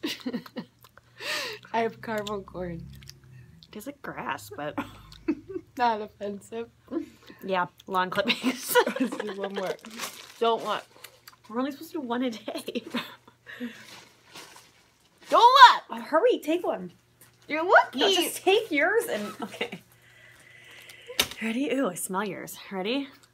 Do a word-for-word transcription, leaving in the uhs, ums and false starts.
I have caramel corn. Tastes like grass, but Not offensive. yeah, lawn clippings. Let's do one more. Don't what? We're only supposed to do one a day. Don't what? Oh, hurry, take one. You're lucky. No, just take yours and okay. Ready? Ooh, I smell yours. Ready?